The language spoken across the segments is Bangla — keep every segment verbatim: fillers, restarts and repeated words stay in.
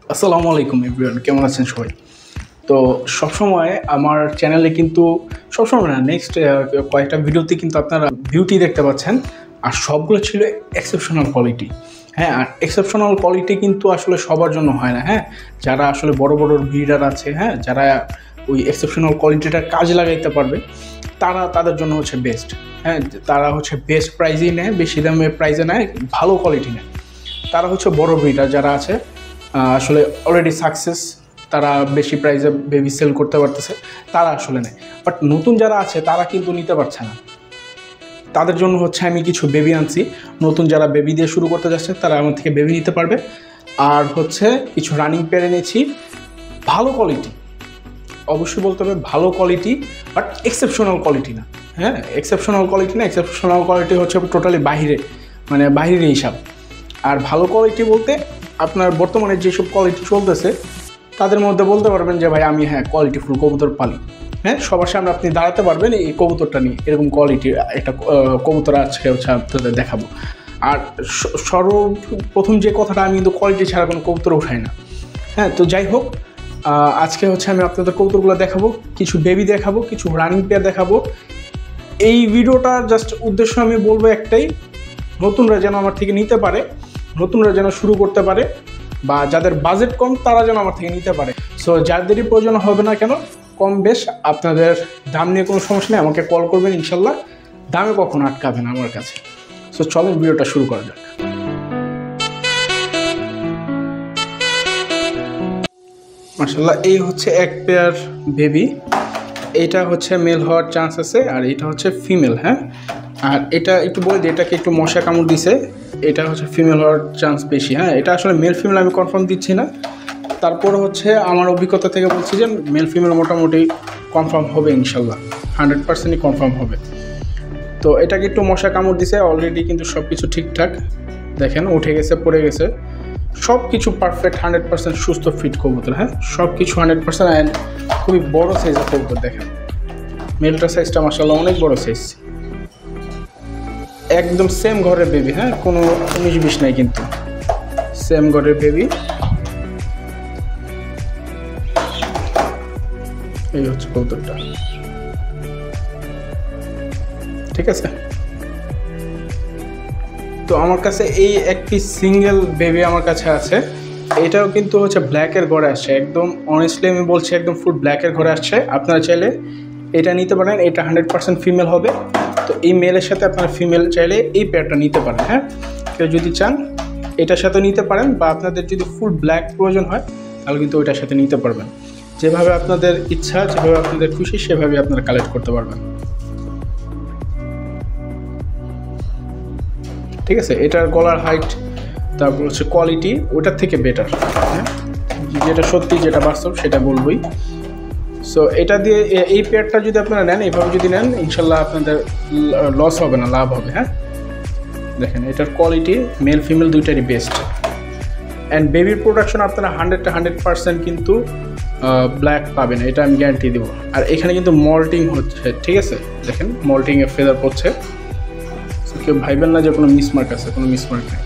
আসসালামু আলাইকুম এভরিওয়ান, কেমন আছেন সবাই? তো সবসময় আমার চ্যানেলে কিন্তু সবসময় না নেক্সট কয়েকটা ভিডিওতে কিন্তু আপনারা বিউটি দেখতে পাচ্ছেন, আর সবগুলো ছিল এক্সেপশনাল কোয়ালিটি। হ্যাঁ, আর এক্সেপশনাল কোয়ালিটি কিন্তু আসলে সবার জন্য হয় না। হ্যাঁ, যারা আসলে বড় বড় ব্রিডার আছে, হ্যাঁ, যারা ওই এক্সেপশনাল কোয়ালিটিটা কাজে লাগাইতে পারবে, তারা তাদের জন্য হচ্ছে বেস্ট। হ্যাঁ, তারা হচ্ছে বেস্ট প্রাইজেই নেয়, বেশি দামে প্রাইজে নেয়, ভালো কোয়ালিটি নেয়। তারা হচ্ছে বড় ব্রিডার যারা আছে, আসলে অলরেডি সাকসেস, তারা বেশি প্রাইসে বেবি সেল করতে পারতেছে, তারা আসলে নেয়। বাট নতুন যারা আছে তারা কিন্তু নিতে পারছে না। তাদের জন্য হচ্ছে আমি কিছু বেবি আনছি। নতুন যারা বেবি দিয়ে শুরু করতে যাচ্ছে তারা আমার থেকে বেবি নিতে পারবে। আর হচ্ছে কিছু রানিং পেয়ার এনেছি, ভালো কোয়ালিটি, অবশ্যই বলতে হবে ভালো কোয়ালিটি, বাট এক্সেপশনাল কোয়ালিটি না। হ্যাঁ, এক্সেপশনাল কোয়ালিটি না, এক্সেপশনাল কোয়ালিটি হচ্ছে টোটালি বাহিরে, মানে বাহিরে হিসাব। আর ভালো কোয়ালিটি বলতে আপনার বর্তমানে যেসব কোয়ালিটি চলতেছে তাদের মধ্যে বলতে পারবেন যে ভাই আমি হ্যাঁ কোয়ালিটিফুল কবুতর পালি। হ্যাঁ, সবার সামনে আপনি দাঁড়াতে পারবেন এই কবুতরটা নিয়ে, এরকম কোয়ালিটির একটা কবুতর আজকে হচ্ছে আপনাদের দেখাবো। আর সর্বপ্রথম যে কথাটা, আমি কিন্তু কোয়ালিটি ছাড়া কোনো কবুতর উঠাই না। হ্যাঁ, তো যাই হোক, আজকে হচ্ছে আমি আপনাদের কবুতরগুলো দেখাবো, কিছু বেবি দেখাবো, কিছু রানিং পেয়ার দেখাবো। এই ভিডিওটার জাস্ট উদ্দেশ্য আমি বলবো একটাই, নতুনরা যেন আমার থেকে নিতে পারে, নতুনরা যেন শুরু করতে পারে, বা যাদের বাজেট কম তারা যেন আমার থেকে নিতে পারে। সো যাদেরই প্রয়োজন হবে না কেন, কম বেশ আপনাদের দাম নিয়ে কোনো সমস্যা নেই, আমাকে কল করবেন, ইনশাল্লাহ দামে কখনো আটকাবে না আমার কাছে। সো চলেন ভিডিওটা শুরু করা যাক। মাশাআল্লাহ, এই হচ্ছে এক পেয়ার বেবি। এইটা হচ্ছে মেল হওয়ার চান্স আছে, আর এটা হচ্ছে ফিমেল। হ্যাঁ, আর এটা একটু বলে দিই, এটাকে একটু মশা কামড় দিছে, এটা হচ্ছে ফিমেল হওয়ার চান্স বেশি। হ্যাঁ, এটা আসলে মেল ফিমেল আমি কনফার্ম দিচ্ছি না, তারপর হচ্ছে আমার অভিজ্ঞতা থেকে বলছি যে মেল ফিমেল মোটামুটি কনফার্ম হবে, ইনশাল্লাহ হান্ড্রেড পার্সেন্টই কনফার্ম হবে। তো এটাকে একটু মশা কামড় দিছে, অলরেডি কিন্তু সব কিছু ঠিকঠাক, দেখেন উঠে গেছে, পড়ে গেছে, সব কিছু পারফেক্ট, হান্ড্রেড পার্সেন্ট সুস্থ ফিট কবুতর। হ্যাঁ, সব কিছু হান্ড্রেড পার্সেন্ট, অ্যান্ড খুবই বড়ো সাইজের কবুতর। দেখেন মেলটার সাইজটা মাশাআল্লাহ অনেক বড়ো সাইজ, একদম সেম ঘরের বেবি। হ্যাঁ, কোনো উনিশ বিশ নাই, কিন্তু সেম ঘরের বেবি। এই হচ্ছে কবুতরটা, ঠিক আছে। তো আমার কাছে এই এক পিস সিঙ্গেল বেবি আমার কাছে আছে, এটাও কিন্তু হচ্ছে ব্ল্যাকের ঘরে আসছে, একদম অনেস্টলি আমি বলছি একদম ফুল ব্ল্যাকের ঘরে আসছে। আপনারা চাইলে এটা নিতে পারেন, এটা হান্ড্রেড পার্সেন্ট ফিমেল হবে। তো এই মেলের সাথে আপনারা ফিমেল চাইলে এই পেয়ারটা নিতে পারেন। হ্যাঁ, কেউ যদি চান এটার সাথে নিতে পারেন, বা আপনাদের যদি ফুল ব্ল্যাক প্রয়োজন হয় তাহলে কিন্তু ওইটার সাথে নিতে পারবেন। যেভাবে আপনাদের ইচ্ছা, যেভাবে আপনাদের খুশি, সেভাবে আপনারা কালেক্ট করতে পারবেন, ঠিক আছে। এটার গলার হাইট, তারপর হচ্ছে কোয়ালিটি ওটার থেকে বেটার। হ্যাঁ, যেটা সত্যি, যেটা বাস্তব সেটা বলবই। সো এটা দিয়ে এই পেয়ারটা যদি আপনারা নেন, এইভাবে যদি নেন, ইনশাল্লাহ আপনাদের লস হবে না, লাভ হবে। হ্যাঁ, দেখেন এটার কোয়ালিটি মেল ফিমেল দুইটারই বেস্ট, অ্যান্ড বেবির প্রোডাকশন আপনারা হান্ড্রেডটা হান্ড্রেড পার্সেন্ট কিন্তু ব্ল্যাক পাবেন, এটা আমি গ্যারান্টি দেবো। আর এখানে কিন্তু মল্টিং হচ্ছে, ঠিক আছে, দেখেন মল্টিংয়ের ফেদার পড়ছে। সো কেউ ভাইবেন না যে কোনো মিসমার্ক আছে, কোনো মিসমার্ক নেই।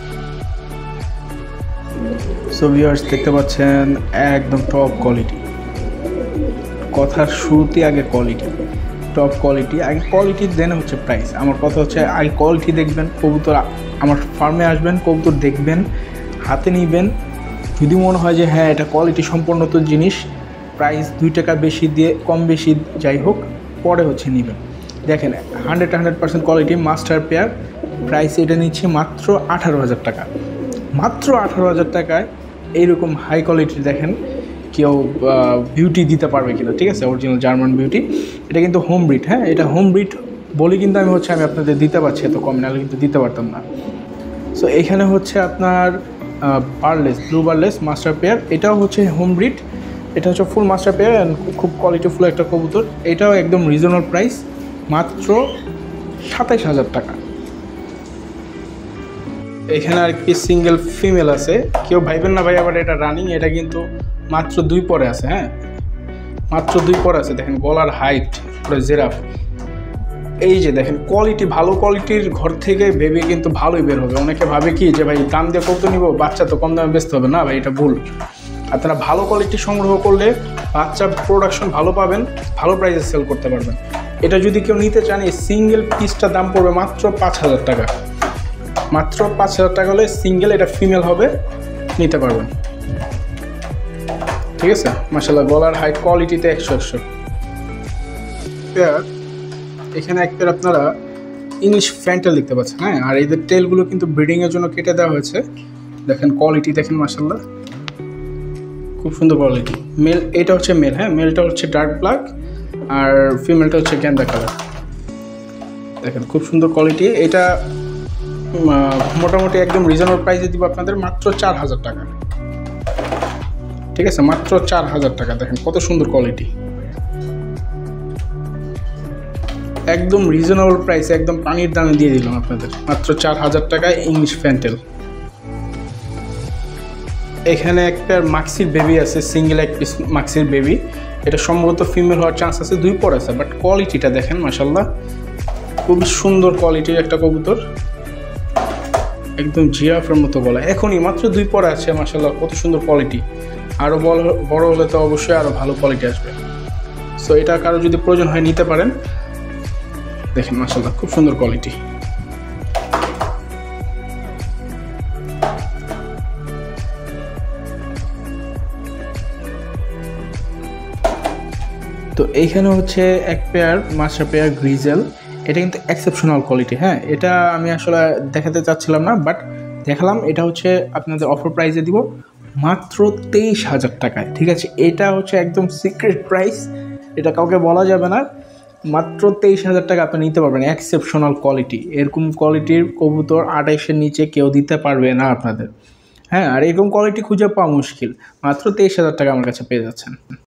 সো ভিউয়ার্স দেখতে পাচ্ছেন একদম টপ কোয়ালিটি। কথার শুরুতে আগে কোয়ালিটি, টপ কোয়ালিটি, আগে কোয়ালিটি দেন হচ্ছে প্রাইস। আমার কথা হচ্ছে আগে কোয়ালিটি দেখবেন, কবুতর আমার ফার্মে আসবেন, কবুতর দেখবেন, হাতে নিবেন, যদি মনে হয় যে হ্যাঁ এটা কোয়ালিটি সম্পন্ন তো জিনিস, প্রাইস দুই টাকা বেশি দিয়ে, কম বেশি যাই হোক, পরে হচ্ছে নেবেন। দেখেন hundred hundred percent quality master pair, price এটা নিচ্ছে মাত্র আঠারো হাজার টাকা। মাত্র আঠারো হাজার টাকায় এইরকম হাই কোয়ালিটির দেখেন কেউ বিউটি দিতে পারবে কিনা, ঠিক আছে, অরিজিনাল জার্মান বিউটি। এটা কিন্তু হোম ব্রিড। হ্যাঁ, এটা হোম ব্রিড বলি কিন্তু আমি হচ্ছে আমি আপনাদের দিতে পারছি, এত কম নাহলে কিন্তু দিতে পারতাম না। সো এখানে হচ্ছে আপনার barless, blue barless master pair, এটাও হচ্ছে হোম ব্রিড, এটা হচ্ছে ফুল মাস্টার পেয়ার, খুব কোয়ালিটিফুল একটা কবুতর। এটাও একদম রিজনেবল প্রাইস, মাত্র সাতাইশ হাজার টাকা। এখানে আর কি সিঙ্গেল ফিমেল আছে, কেউ ভাইবেন না ভাই আবার এটা রানিং, এটা কিন্তু মাত্র দুই পরে আছে। হ্যাঁ, মাত্র দুই পরে আছে, দেখেন গলার হাইট পুরো জেরাফ। এই যে দেখেন কোয়ালিটি, ভালো কোয়ালিটির ঘর থেকে বেবি কিন্তু ভালোই বের হবে। অনেকে ভাবে কি যে ভাই দাম দিয়ে কবুতর নিব, বাচ্চা তো কম দামে বেচতে হবে, না ভাই এটা ভুল। আপনারা ভালো কোয়ালিটি সংগ্রহ করলে বাচ্চা প্রোডাকশন ভালো পাবেন, ভালো প্রাইসে সেল করতে পারবেন। এটা যদি কেউ নিতে চান, এই সিঙ্গেল পিসটার দাম পড়বে মাত্র পাঁচ হাজার টাকা। মাত্র পাঁচ হাজার টাকা হলে সিঙ্গেল, এটা ফিমেল হবে, নিতে পারবেন। ঠিক আছে, মাশাআল্লাহ গলার হাইট কোয়ালিটিতে একশো একশো পেয়ার। এখানে এক পেয়ার আপনারা ইংলিশ ফ্যান্টেল দেখতে পাচ্ছেন। হ্যাঁ, আর এদের টেলগুলো কিন্তু ব্রিডিংয়ের জন্য কেটে দেওয়া হয়েছে। দেখেন কোয়ালিটি দেখেন, মাশাআল্লাহ খুব সুন্দর কোয়ালিটি। মেল, এটা হচ্ছে মেল। হ্যাঁ, মেলটা হচ্ছে ডার্ক ব্ল্যাক আর ফিমেলটা হচ্ছে গ্যান্দা কালার। দেখেন খুব সুন্দর কোয়ালিটি। এটা মোটামুটি একদম রিজনেবল প্রাইসে দিব আপনাদের, মাত্র চার হাজার টাকা। ঠিক আছে, মাত্র চার হাজার টাকা। দেখেন কত সুন্দর কোয়ালিটি, একদম রিজনেবল প্রাইসে, একদম পানির দামে দিয়ে দিলাম আপনাদের, মাত্র চার হাজার টাকায় ইংলিশ ফ্যান্টেল। এখানে একটা মাক্সির বেবি আছে, সিঙ্গেল এক পিস মাক্সির বেবি। এটা সম্ভবত ফিমেল হওয়ার চান্স আছে, দুই পর আছে, বাট কোয়ালিটিটা দেখেন মাশাআল্লাহ খুবই সুন্দর কোয়ালিটির একটা কবুতর, একদম জিরাফের মতো গলা। এখনই মাত্র দুই পরে আছে, মাশাআল্লাহ কত সুন্দর কোয়ালিটি। আরও বড় বড় হলে তো অবশ্যই আরও ভালো কোয়ালিটি আসবে। সো এটা কারো যদি প্রয়োজন হয় নিতে পারেন। দেখেন মাশাআল্লাহ খুব সুন্দর কোয়ালিটি। তো এইখানে হচ্ছে এক পেয়ার মাস্টার পেয়ার গ্রিজেল। এটা কিন্তু এক্সেপশনাল কোয়ালিটি। হ্যাঁ, এটা আমি আসলে দেখাতে চাচ্ছিলাম না, বাট দেখালাম। এটা হচ্ছে আপনাদের অফার প্রাইসে দিব মাত্র তেইশ হাজার টাকায়। ঠিক আছে, এটা হচ্ছে একদম সিক্রেট প্রাইস, এটা কাউকে বলা যাবে না। মাত্র তেইশ হাজার টাকা আপনি নিতে পারবেন, এক্সেপশনাল কোয়ালিটি। এরকম কোয়ালিটির কবুতর আঠাইশের নিচে কেউ দিতে পারবে না আপনাদের। হ্যাঁ, আর এরকম কোয়ালিটি খুঁজে পাওয়া মুশকিল। মাত্র তেইশ হাজার টাকা আমার কাছে পেয়ে যাচ্ছেন।